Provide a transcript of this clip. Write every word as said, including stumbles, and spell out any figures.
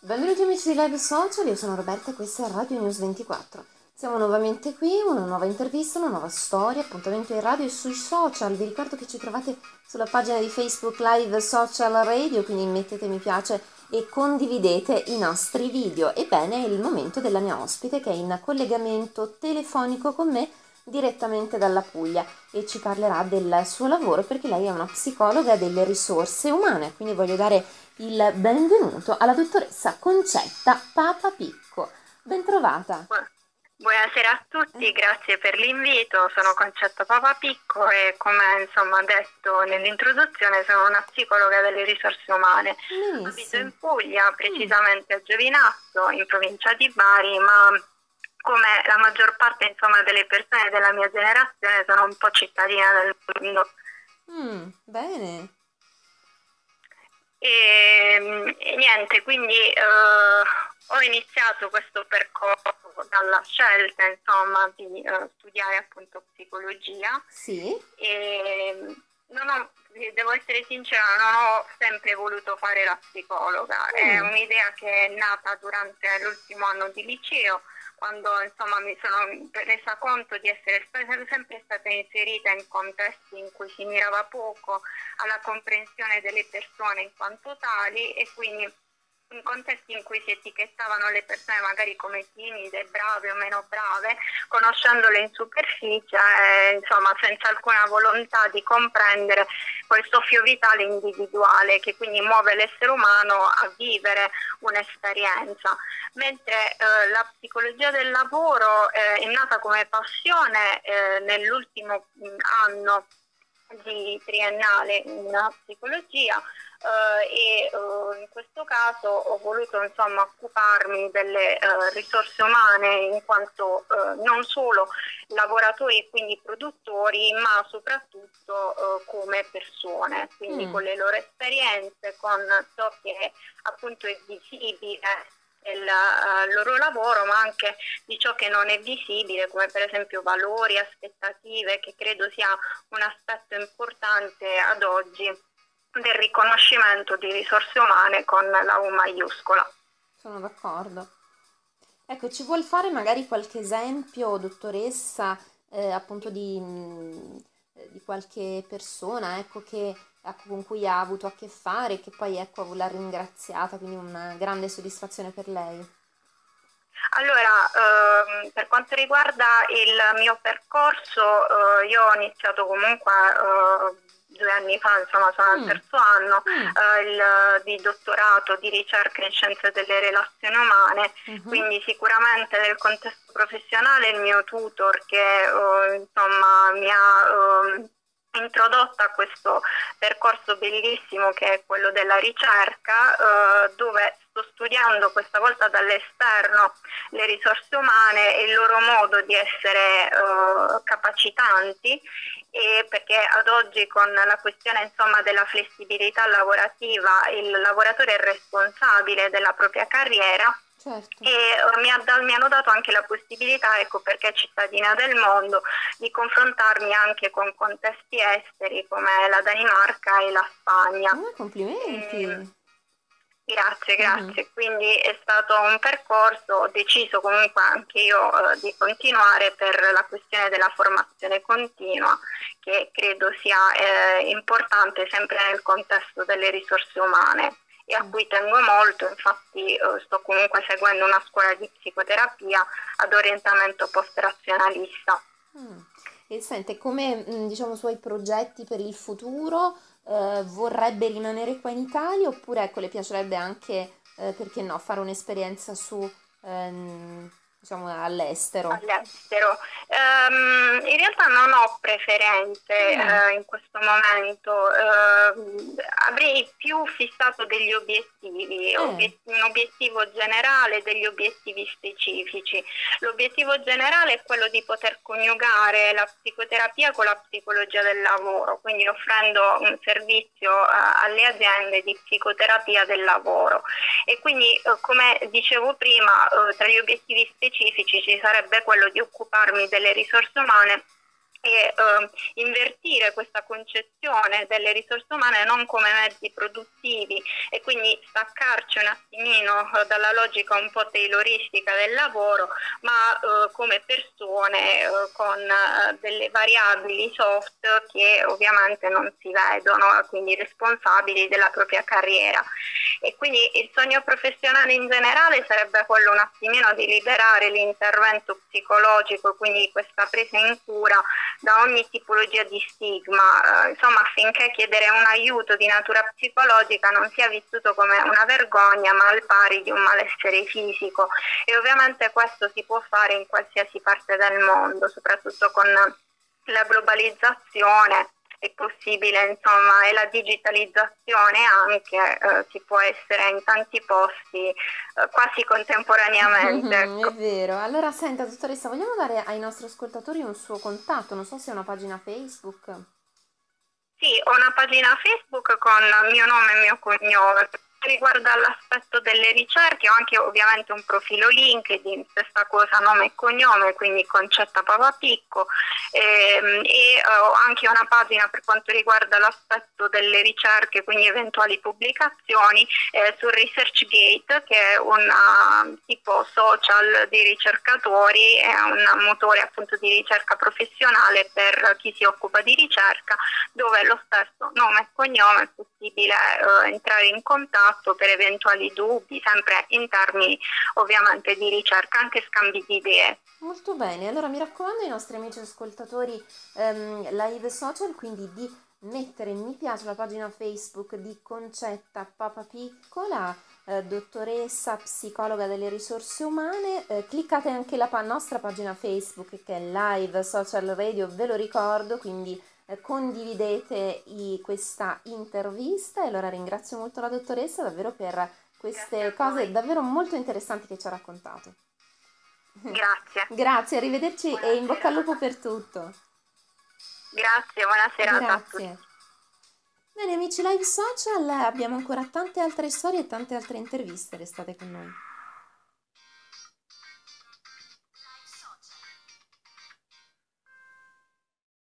Benvenuti amici di Live Social, io sono Roberta e questa è Radio News ventiquattro. Siamo nuovamente qui, una nuova intervista, una nuova storia, appuntamento in radio e sui social. Vi ricordo che ci trovate sulla pagina di Facebook Live Social Radio, quindi mettete mi piace e condividete i nostri video. Ebbene, è il momento della mia ospite che è in collegamento telefonico con me direttamente dalla Puglia e ci parlerà del suo lavoro perché lei è una psicologa delle risorse umane, quindi voglio dare il benvenuto alla dottoressa Concetta Papapicco. Bentrovata. Buonasera a tutti, grazie per l'invito. Sono Concetta Papapicco e come insomma detto nell'introduzione sono una psicologa delle risorse umane. Benissimo. Abito in Puglia, precisamente a Giovinazzo, in provincia di Bari, ma come la maggior parte insomma delle persone della mia generazione sono un po' cittadina del mondo. Mm, bene. E, e niente, quindi eh, ho iniziato questo percorso dalla scelta insomma di eh, studiare appunto psicologia. Sì. E non ho, devo essere sincera, non ho sempre voluto fare la psicologa, Mm. è un'idea che è nata durante l'ultimo anno di liceo, quando insomma mi sono resa conto di essere sempre stata inserita in contesti in cui si mirava poco alla comprensione delle persone in quanto tali e quindi in contesti in cui si etichettavano le persone magari come timide, brave o meno brave, conoscendole in superficie, eh, insomma senza alcuna volontà di comprendere quel soffio vitale individuale che quindi muove l'essere umano a vivere un'esperienza. Mentre eh, la psicologia del lavoro eh, è nata come passione eh, nell'ultimo mh, anno di triennale in psicologia eh, e eh, in questo caso ho voluto insomma occuparmi delle eh, risorse umane in quanto eh, non solo lavoratori e quindi produttori, ma soprattutto eh, come persone, quindi Mm. con le loro esperienze, con ciò che appunto è visibile del uh, loro lavoro, ma anche di ciò che non è visibile, come per esempio valori, aspettative, che credo sia un aspetto importante ad oggi del riconoscimento di risorse umane con la U maiuscola. Sono d'accordo. Ecco, ci vuol fare magari qualche esempio, dottoressa, eh, appunto di, mm, eh, di qualche persona, ecco, che, ecco, con cui ha avuto a che fare, che poi, ecco, l'ha ringraziata, quindi una grande soddisfazione per lei. Allora, ehm, per quanto riguarda il mio percorso, eh, io ho iniziato comunque eh, due anni fa, insomma sono al Mm. terzo anno, Mm. eh, il, di dottorato di ricerca in scienze delle relazioni umane, Mhm. quindi sicuramente nel contesto professionale il mio tutor che eh, insomma mi ha eh, introdotta a questo percorso bellissimo che è quello della ricerca, eh, dove sto studiando questa volta dall'esterno le risorse umane e il loro modo di essere eh, capacitanti, e perché ad oggi con la questione insomma della flessibilità lavorativa il lavoratore è responsabile della propria carriera. Certo. E eh, mi, ha da- mi hanno dato anche la possibilità, ecco perché cittadina del mondo, di confrontarmi anche con contesti esteri come la Danimarca e la Spagna. Ah, complimenti. E, grazie, Mhm. grazie. Quindi è stato un percorso, ho deciso comunque anche io eh, di continuare per la questione della formazione continua, che credo sia eh, importante sempre nel contesto delle risorse umane e a cui tengo molto, infatti eh, sto comunque seguendo una scuola di psicoterapia ad orientamento post-razionalista. Mm. E sente, come mm, diciamo suoi progetti per il futuro, eh, vorrebbe rimanere qua in Italia oppure ecco, le piacerebbe anche, eh, perché no, fare un'esperienza su, ehm, diciamo, all'estero? All'estero. Ehm, in realtà non ho preferenze Mm. eh, in questo momento. Ehm, avrei più fissato degli obiettivi, Eh, obiet- un obiettivo generale e degli obiettivi specifici. L'obiettivo generale è quello di poter coniugare la psicoterapia con la psicologia del lavoro, quindi offrendo un servizio eh, alle aziende di psicoterapia del lavoro. E quindi, eh, come dicevo prima, eh, tra gli obiettivi specifici ci sarebbe quello di occuparmi delle risorse umane e eh, invertire questa concezione delle risorse umane non come mezzi produttivi e quindi staccarci un attimino eh, dalla logica un po' tayloristica del lavoro, ma eh, come persone eh, con eh, delle variabili soft che ovviamente non si vedono, quindi responsabili della propria carriera. E quindi il sogno professionale in generale sarebbe quello un attimino di liberare l'intervento psicologico, quindi questa presa in cura da ogni tipologia di stigma, eh, insomma, affinché chiedere un aiuto di natura psicologica non sia vissuto come una vergogna, ma al pari di un malessere fisico. E ovviamente questo si può fare in qualsiasi parte del mondo, soprattutto con la globalizzazione. È possibile, insomma, e la digitalizzazione anche, eh, si può essere in tanti posti eh, quasi contemporaneamente. Ecco. È vero. Allora, senta, dottoressa, vogliamo dare ai nostri ascoltatori un suo contatto? Non so se è una pagina Facebook. Sì, ho una pagina Facebook con mio nome e mio cognome. Riguarda l'aspetto delle ricerche, ho anche ovviamente un profilo LinkedIn, stessa cosa, nome e cognome, quindi Concetta Papapicco, ehm, e ho anche una pagina per quanto riguarda l'aspetto delle ricerche, quindi eventuali pubblicazioni eh, su ResearchGate, che è un tipo social di ricercatori, è un motore appunto di ricerca professionale per chi si occupa di ricerca, dove lo stesso nome e cognome è possibile eh, entrare in contatto per eventuali dubbi, sempre in termini ovviamente di ricerca, anche scambi di idee. Molto bene, allora mi raccomando ai nostri amici ascoltatori ehm, live social, quindi di mettere mi piace alla pagina Facebook di Concetta Papapiccola, eh, dottoressa psicologa delle risorse umane, eh, cliccate anche la pa- nostra pagina Facebook che è Live Social Radio, ve lo ricordo, quindi eh, condividete i, questa intervista. E allora ringrazio molto la dottoressa davvero per queste cose davvero molto interessanti che ci ha raccontato. Grazie. Grazie, arrivederci Buona e in bocca al serata. lupo per tutto. Grazie, buona serata a Grazie. tutti. Bene amici live social, abbiamo ancora tante altre storie e tante altre interviste, restate con noi.